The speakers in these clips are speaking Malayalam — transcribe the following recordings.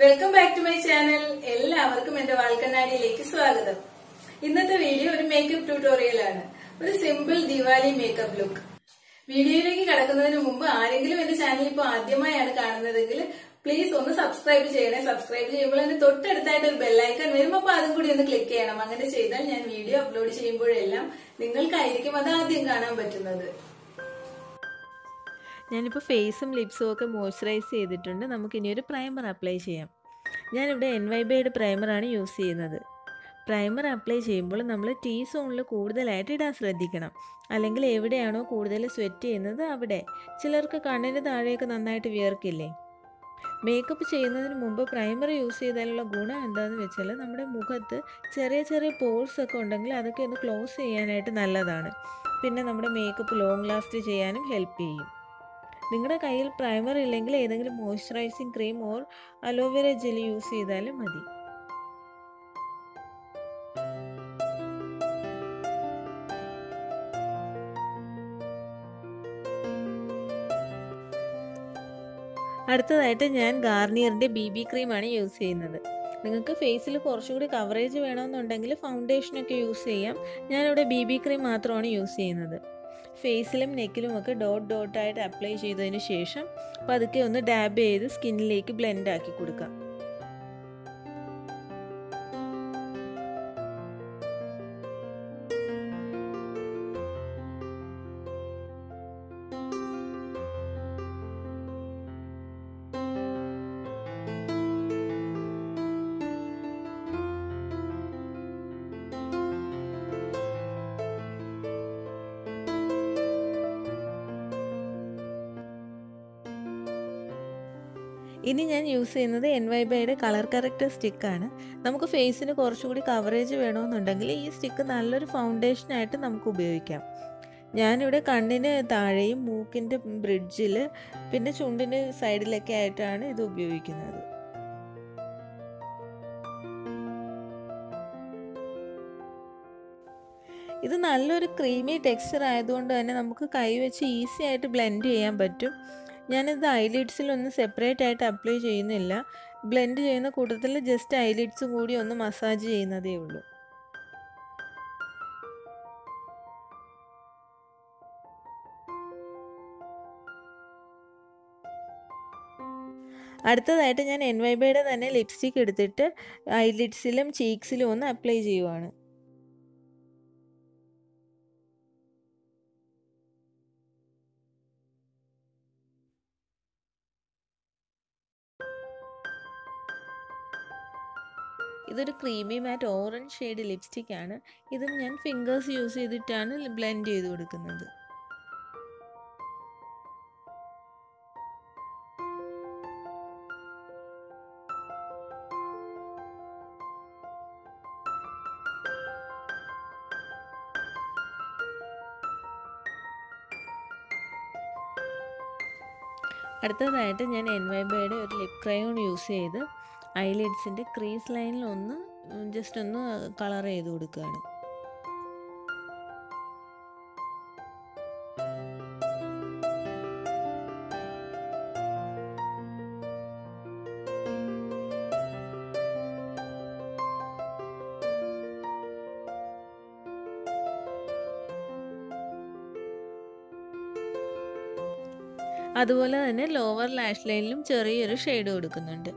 Welcome back to my channel. എല്ലാവർക്കും എൻ്റെ വാൽക്കണ്ണാടിയിലേക്ക് സ്വാഗതം. ഇന്നത്തെ വീഡിയോ ഒരു മേക്കപ്പ് ട്യൂട്ടോറിയൽ ആണ്. ഒരു സിമ്പിൾ ദിവാലി മേക്കപ്പ് ലുക്ക്. വീഡിയോയിലേക്ക് കടക്കുന്നതിന് മുമ്പ് ആരെങ്കിലും എൻ്റെ ചാനൽ ഇപ്പോൾ ആദ്യമായാണ് കാണുന്നതെങ്കിൽ പ്ലീസ് ഒന്ന് സബ്സ്ക്രൈബ് ചെയ്യണേ. സബ്സ്ക്രൈബ് ചെയ്യുമ്പോൾ അതിന് തൊട്ടടുത്തായിട്ട് ഒരു ബെല്ലൈക്കൺ വരും. അപ്പോൾ അതും കൂടി ഒന്ന് ക്ലിക്ക് ചെയ്യണം. അങ്ങനെ ചെയ്താൽ ഞാൻ വീഡിയോ അപ്ലോഡ് ചെയ്യുമ്പോഴെല്ലാം നിങ്ങൾക്കായിരിക്കും അത് ആദ്യം കാണാൻ പറ്റുന്നത്. ഞാനിപ്പോൾ ഫേസും ലിപ്സും ഒക്കെ മോയ്സ്ചറൈസ് ചെയ്തിട്ടുണ്ട്. നമുക്കിനി ഒരു പ്രൈമർ അപ്ലൈ ചെയ്യാം. ഞാനിവിടെ NYBയുടെ പ്രൈമറാണ് യൂസ് ചെയ്യുന്നത്. പ്രൈമർ അപ്ലൈ ചെയ്യുമ്പോൾ നമ്മൾ T സോണിൽ കൂടുതലായിട്ട് ഇടാൻ ശ്രദ്ധിക്കണം. അല്ലെങ്കിൽ എവിടെയാണോ കൂടുതൽ സ്വെറ്റ് ചെയ്യുന്നത് അവിടെ. ചിലർക്ക് കണ്ണിന് താഴെയൊക്കെ നന്നായിട്ട് വിയർക്കില്ലേ. മേക്കപ്പ് ചെയ്യുന്നതിന് മുമ്പ് പ്രൈമർ യൂസ് ചെയ്താലുള്ള ഗുണം എന്താണെന്ന് വെച്ചാൽ നമ്മുടെ മുഖത്ത് ചെറിയ ചെറിയ പോർസ് ഒക്കെ ഉണ്ടെങ്കിൽ അതൊക്കെ ഒന്ന് ക്ലോസ് ചെയ്യാനായിട്ട് നല്ലതാണ്. പിന്നെ നമ്മുടെ മേക്കപ്പ് ലോങ് ലാസ്റ്റ് ചെയ്യാനും ഹെൽപ്പ് ചെയ്യും. നിങ്ങളുടെ കയ്യിൽ പ്രൈമർ ഇല്ലെങ്കിൽ ഏതെങ്കിലും moisturising cream or aloe vera jelly use ചെയ്താലും മതി. അടുത്തതായിട്ട് ഞാൻ ഗാർണിയറിൻ്റെ BB ക്രീമാണ് യൂസ് ചെയ്യുന്നത്. നിങ്ങൾക്ക് ഫേസിൽ കുറച്ചുകൂടി കവറേജ് വേണമെന്നുണ്ടെങ്കിൽ ഫൗണ്ടേഷനൊക്കെ യൂസ് ചെയ്യാം. ഞാനിവിടെ BB ക്രീം മാത്രമാണ് യൂസ് ചെയ്യുന്നത്. ഫേസിലും നെക്കിലും ഒക്കെ ഡോട്ടായിട്ട് അപ്ലൈ ചെയ്തതിന് ശേഷം പതുക്കെ ഒന്ന് ഡാബ് ചെയ്ത് സ്കിന്നിലേക്ക് ബ്ലെൻഡ് ആക്കി കൊടുക്കാം. ഇനി ഞാൻ യൂസ് ചെയ്യുന്നത് NYBയുടെ കളർ കറക്റ്റർ സ്റ്റിക്കാണ്. നമുക്ക് ഫേസിന് കുറച്ചുകൂടി കവറേജ് വേണമെന്നുണ്ടെങ്കിൽ ഈ സ്റ്റിക്ക് നല്ലൊരു ഫൗണ്ടേഷനായിട്ട് നമുക്ക് ഉപയോഗിക്കാം. ഞാനിവിടെ കണ്ണിന് താഴെയും മൂക്കിൻ്റെ ബ്രിഡ്ജിൽ പിന്നെ ചുണ്ടിന് സൈഡിലൊക്കെ ആയിട്ടാണ് ഇത് ഉപയോഗിക്കുന്നത്. ഇത് നല്ലൊരു ക്രീമി ടെക്സ്ചർ ആയതുകൊണ്ട് തന്നെ നമുക്ക് കൈവച്ച് ഈസി ആയിട്ട് ബ്ലെൻഡ് ചെയ്യാൻ പറ്റും. ഞാനിത് ഐലിഡ്സിലൊന്നും സെപ്പറേറ്റ് ആയിട്ട് അപ്ലൈ ചെയ്യുന്നില്ല. ബ്ലെൻഡ് ചെയ്യുന്ന കൂട്ടത്തിൽ ജസ്റ്റ് ഐലിഡ്സും കൂടി ഒന്ന് മസാജ് ചെയ്യുന്നതേ ഉള്ളൂ. അടുത്തതായിട്ട് ഞാൻ NYBയുടെ തന്നെ ലിപ്സ്റ്റിക് എടുത്തിട്ട് ഐലിഡ്സിലും ചീക്സിലും ഒന്ന് അപ്ലൈ ചെയ്യുവാണ്. ഇതൊരു creamy matte orange shade lipstick ആണ്. ഇതും ഞാൻ ഫിംഗേഴ്സ് യൂസ് ചെയ്തിട്ടാണ് ബ്ലെൻഡ് ചെയ്ത് കൊടുക്കുന്നത്. അടുത്തതായിട്ട് ഞാൻ NYBയുടെ ഒരു ലിപ് ക്രയോൺ യൂസ് ചെയ്ത് ഐലിഡ്സിൻ്റെ ക്രീസ് ലൈനിൽ ഒന്ന് ജസ്റ്റ് ഒന്ന് കളർ ചെയ്ത് കൊടുക്കുകയാണ്. അതുപോലെ തന്നെ ലോവർ ലാഷ് ലൈനിലും ചെറിയൊരു ഷെയ്ഡ് കൊടുക്കുന്നുണ്ട്.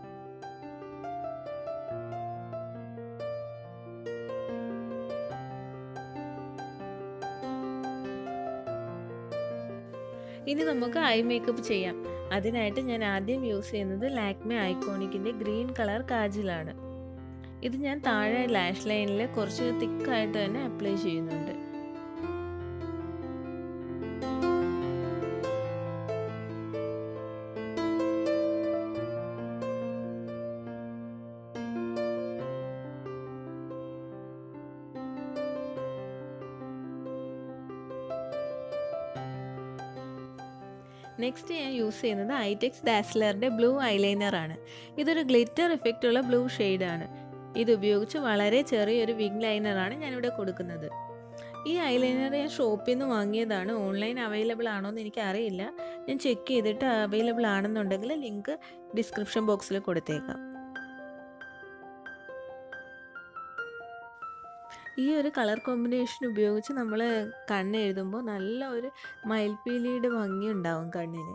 ഇനി നമുക്ക് ഐ മേക്കപ്പ് ചെയ്യാം. അതിനായിട്ട് ഞാൻ ആദ്യം യൂസ് ചെയ്യുന്നത് ലാക്മേ ഐക്കോണിക്കിൻ്റെ ഗ്രീൻ കളർ കാജലാണ്. ഇത് ഞാൻ താഴെ ലാഷ് ലൈനിൽ കുറച്ച് തിക്കായിട്ട് തന്നെ അപ്ലൈ ചെയ്യുന്നുണ്ട്. നെക്സ്റ്റ് ഞാൻ യൂസ് ചെയ്യുന്നത് ഐടെക്സ് ഡാസ്ലറിൻ്റെ ബ്ലൂ ഐലൈനറാണ്. ഇതൊരു ഗ്ലിറ്റർ ഇഫക്റ്റുള്ള ബ്ലൂ ഷെയ്ഡാണ്. ഇത് ഉപയോഗിച്ച് വളരെ ചെറിയൊരു വിങ് ലൈനറാണ് ഞാനിവിടെ കൊടുക്കുന്നത്. ഈ ഐലൈനർ ഞാൻ ഷോപ്പിൽ നിന്ന് വാങ്ങിയതാണ്. ഓൺലൈൻ അവൈലബിൾ ആണോ എന്ന് എനിക്കറിയില്ല. ഞാൻ ചെക്ക് ചെയ്തിട്ട് അവൈലബിൾ ആണെന്നുണ്ടെങ്കിൽ ലിങ്ക് ഡിസ്ക്രിപ്ഷൻ ബോക്സിൽ കൊടുത്തേക്കാം. ഈ ഒരു കളർ കോമ്പിനേഷൻ ഉപയോഗിച്ച് നമ്മൾ കണ്ണ് എഴുതുമ്പോൾ നല്ല ഒരു മയിൽപ്പീലിയുടെ ഭംഗി ഉണ്ടാവും കണ്ണിന്.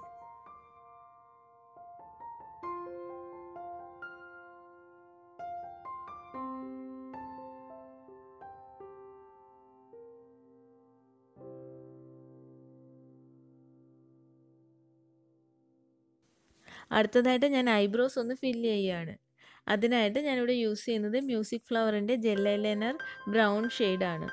അടുത്തതായിട്ട് ഞാൻ ഐബ്രോസ് ഒന്ന് ഫില്ല് ചെയ്യുകയാണ്. അതിനായിട്ട് ഞാനിവിടെ യൂസ് ചെയ്യുന്നത് മ്യൂസിക് ഫ്ലവറിൻ്റെ ജെൽ ഐലൈനർ ബ്രൗൺ ഷെയ്ഡാണ്.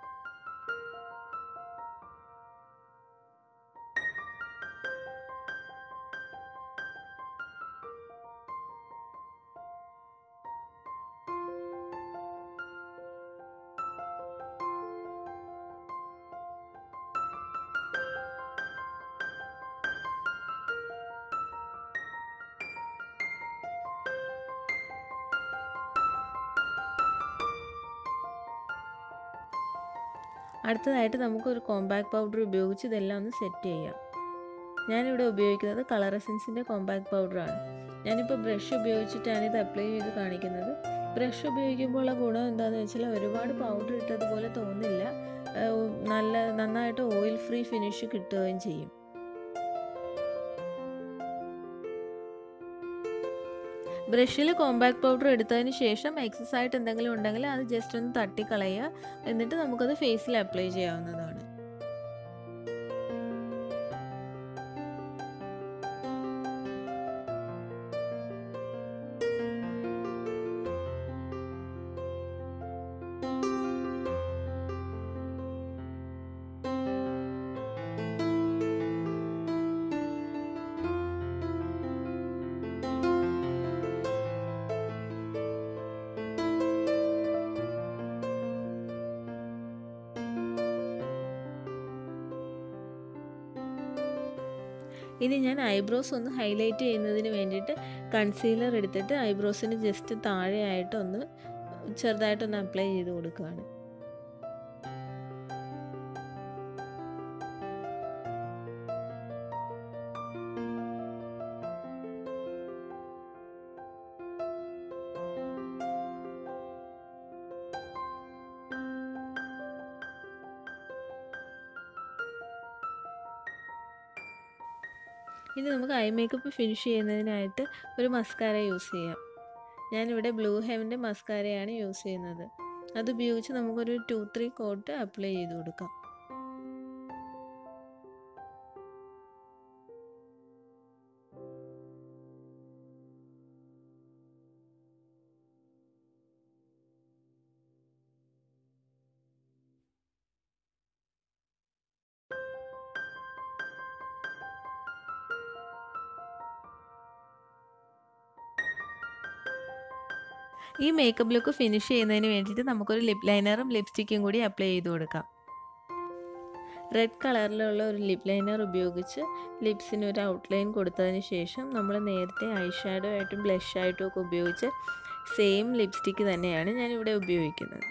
അടുത്തതായിട്ട് നമുക്കൊരു കോമ്പാക്ട് പൗഡർ ഉപയോഗിച്ച് ഇതെല്ലാം ഒന്ന് സെറ്റ് ചെയ്യാം. ഞാനിവിടെ ഉപയോഗിക്കുന്നത് കളർ എസൻസിൻ്റെ കോമ്പാക്ട് പൗഡറാണ്. ഞാനിപ്പോൾ ബ്രഷ് ഉപയോഗിച്ചിട്ടാണ് ഇത് അപ്ലൈ ചെയ്ത് കാണിക്കുന്നത്. ബ്രഷ് ഉപയോഗിക്കുമ്പോൾ ഉള്ള ഗുണം എന്താണെന്ന് വെച്ചാൽ ഒരുപാട് പൗഡർ ഇട്ടതുപോലെ തോന്നില്ല, നന്നായിട്ട് ഓയിൽ ഫ്രീ ഫിനിഷ് കിട്ടുകയും ചെയ്യും. ബ്രഷിൽ കോമ്പാക്ട് പൗഡർ എടുത്തതിന് ശേഷം എക്സസ് ആയിട്ട് എന്തെങ്കിലും ഉണ്ടെങ്കിൽ അത് ജസ്റ്റ് ഒന്ന് തട്ടിക്കളയുക. എന്നിട്ട് നമുക്കത് ഫേസിൽ അപ്ലൈ ചെയ്യാവുന്നതാണ്. ഇനി ഞാൻ ഐബ്രോസ് ഒന്ന് ഹൈലൈറ്റ് ചെയ്യുന്നതിന് വേണ്ടിയിട്ട് കൺസീലർ എടുത്തിട്ട് ഐബ്രോസിന് ജസ്റ്റ് താഴെയായിട്ട് ഒന്ന് ചെറുതായിട്ടൊന്ന് അപ്ലൈ ചെയ്ത് കൊടുക്കുകയാണ്. ഇനി നമുക്ക് ഐ മേക്കപ്പ് ഫിനിഷ് ചെയ്യുന്നതിനായിട്ട് ഒരു മസ്കാര യൂസ് ചെയ്യാം. ഞാനിവിടെ ബ്ലൂ ഹെവൻ്റെ മസ്കാരയാണ് യൂസ് ചെയ്യുന്നത്. അതുപയോഗിച്ച് നമുക്കൊരു 2-3 കോട്ട് അപ്ലൈ ചെയ്ത് കൊടുക്കാം. ഈ മേക്കപ്പ് ലുക്ക് ഫിനിഷ് ചെയ്യുന്നതിന് വേണ്ടിയിട്ട് നമുക്കൊരു ലിപ് ലൈനറും ലിപ്സ്റ്റിക്കും കൂടി അപ്ലൈ ചെയ്ത് കൊടുക്കാം. റെഡ് കളറിലുള്ള ഒരു ലിപ് ലൈനർ ഉപയോഗിച്ച് ലിപ്സിന് ഒരു ഔട്ട്ലൈൻ കൊടുത്തതിന് ശേഷം നമ്മൾ നേരത്തെ ഐ ഷാഡോ ആയിട്ടും ബ്ലഷ് ആയിട്ടും ഒക്കെ ഉപയോഗിച്ച് സെയിം ലിപ്സ്റ്റിക്ക് തന്നെയാണ് ഞാനിവിടെ ഉപയോഗിക്കുന്നത്.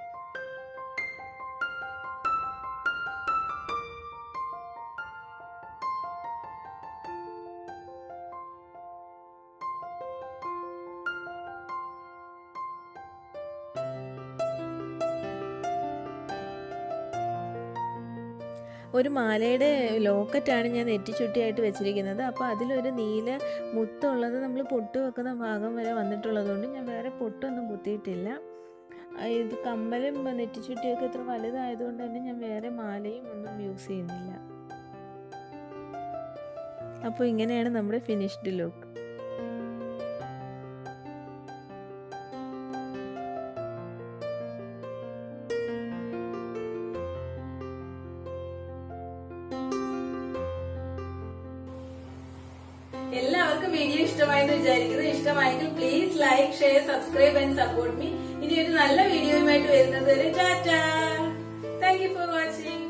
ഒരു മാലയുടെ ലോക്കറ്റാണ് ഞാൻ നെറ്റിച്ചുട്ടിയായിട്ട് വെച്ചിരിക്കുന്നത്. അപ്പോൾ അതിലൊരു നീല മുത്തുള്ളത് നമ്മൾ പൊട്ട് വെക്കുന്ന ഭാഗം വരെ വന്നിട്ടുള്ളതുകൊണ്ട് ഞാൻ വേറെ പൊട്ടൊന്നും കുത്തിയിട്ടില്ല. ഇത് കമ്മലും നെറ്റിച്ചുട്ടിയൊക്കെ ഇത്ര വലുതായതുകൊണ്ട് തന്നെ ഞാൻ വേറെ മാലയും ഒന്നും യൂസ് ചെയ്യുന്നില്ല. അപ്പോൾ ഇങ്ങനെയാണ് നമ്മുടെ ഫിനിഷ്ഡ് ലുക്ക്. എല്ലാവർക്കും വീഡിയോ ഇഷ്ടമായെന്ന് വിചാരിക്കുന്നു. ഇഷ്ടമായെങ്കിൽ please like, share, subscribe and support me. ഇനി ഒരു നല്ല വീഡിയോയുമായിട്ട് വരുന്നത് വരെ tata. Thank you for watching.